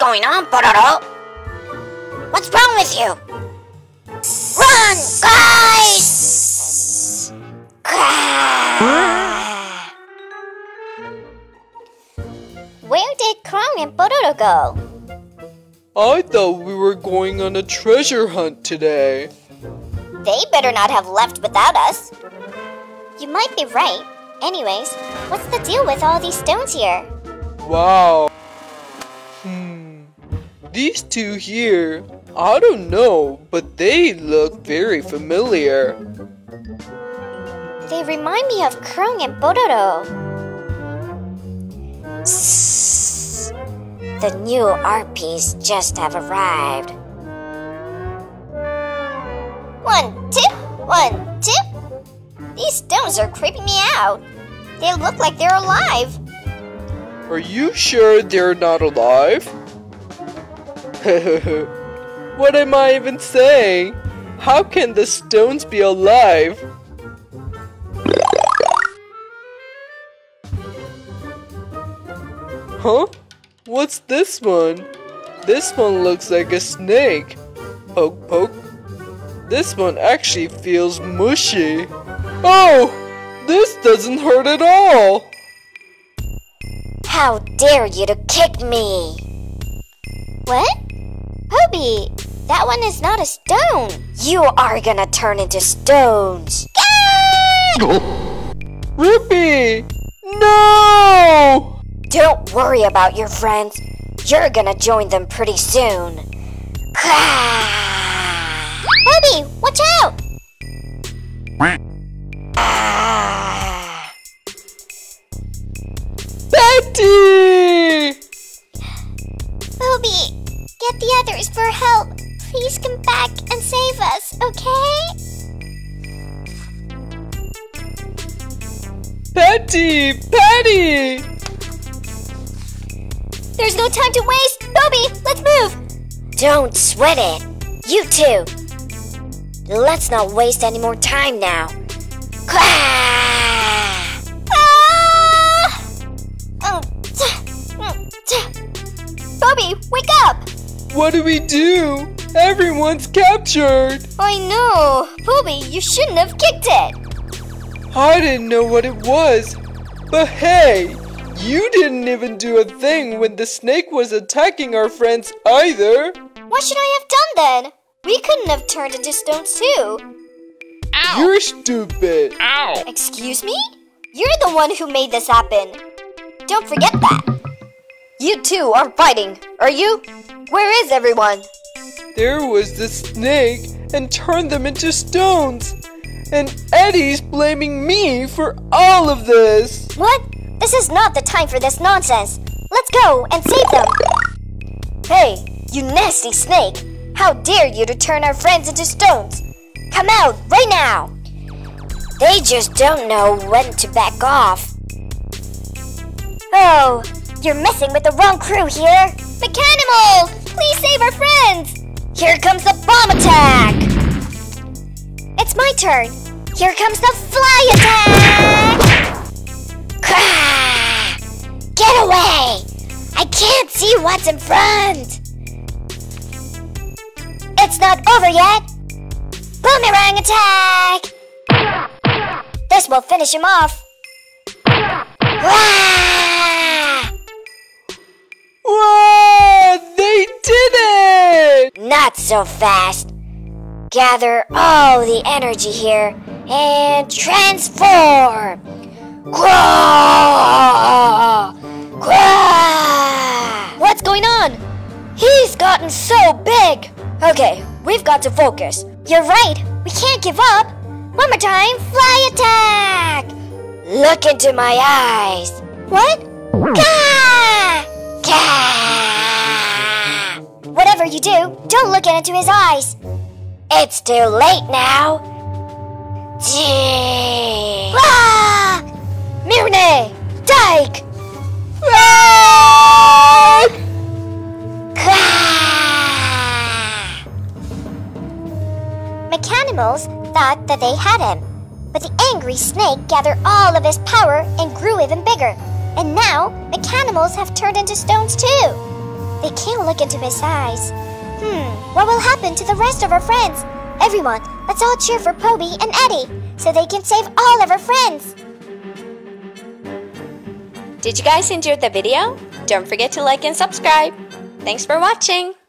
going on, Pororo? What's wrong with you? Run, guys! Where did Krong and Pororo go? I thought we were going on a treasure hunt today. They better not have left without us. You might be right. Anyways, what's the deal with all these stones here? Wow. These two here, I don't know, but they look very familiar. They remind me of Krong and Pororo. The new RPs just have arrived. 1, 2, 1, 2. These stones are creeping me out. They look like they're alive. Are you sure they're not alive? What am I even saying? How can the stones be alive? Huh? What's this one? This one looks like a snake. Poke, poke. This one actually feels mushy. Oh! This doesn't hurt at all! How dare you to kick me? What? Poby, that one is not a stone. You are gonna turn into stones. Rippy! No! Don't worry about your friends. You're gonna join them pretty soon. Poby, watch out! Betty! Poby, get the others for help. Please come back and save us, okay? Patty! Patty! There's no time to waste. Poby, let's move. Don't sweat it. You too. Let's not waste any more time now. Poby, wake up! What do we do? Everyone's captured! I know. Poby, you shouldn't have kicked it. I didn't know what it was. But hey, you didn't even do a thing when the snake was attacking our friends either. What should I have done then? We couldn't have turned into stones too. Ow! You're stupid. Ow! Excuse me? You're the one who made this happen. Don't forget that. You two are fighting, are you? Where is everyone? There was the snake and turned them into stones. And Eddie's blaming me for all of this. What? This is not the time for this nonsense. Let's go and save them. Hey, you nasty snake. How dare you to turn our friends into stones? Come out right now. They just don't know when to back off. Oh, you're messing with the wrong crew here. Mechanimals, please save our friends. Here comes the bomb attack. It's my turn. Here comes the fly attack. Get away. I can't see what's in front. It's not over yet. Boomerang attack. This will finish him off. Whoa! They did it! Not so fast. Gather all the energy here and transform. What's going on? He's gotten so big. Okay, we've got to focus. You're right. We can't give up. One more time. Fly attack. Look into my eyes. What? Gah! Gah! Whatever you do, don't look into his eyes. It's too late now. Ah! Mirne! Dike! Mechanimals thought that they had him, but the angry snake gathered all of his power and grew even bigger. And now, Mechanimals have turned into stones too. They can't look into his eyes. What will happen to the rest of our friends? Everyone, let's all cheer for Poby and Eddie so they can save all of our friends. Did you guys enjoy the video? Don't forget to like and subscribe. Thanks for watching.